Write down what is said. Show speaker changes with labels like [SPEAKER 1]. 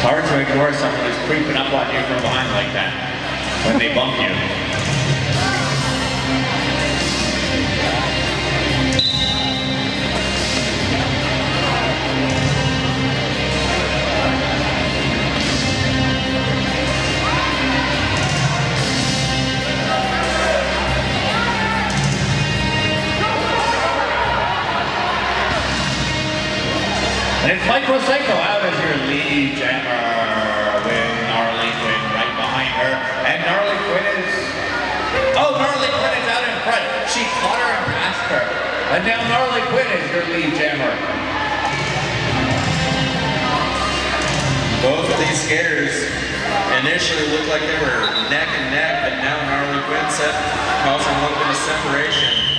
[SPEAKER 1] hard to ignore someone who's creeping up on you from behind like that when they bump you. And it's Mike Rosecco out as your lead jammer with Gnarly Quinn right behind her. And Gnarly Quinn is... Oh, Gnarly Quinn is out in front. She caught her and passed her. And now Gnarly Quinn is your lead jammer.
[SPEAKER 2] Both of these skaters initially looked like they were neck and neck, but now Gnarly Quinn causing a little bit of separation.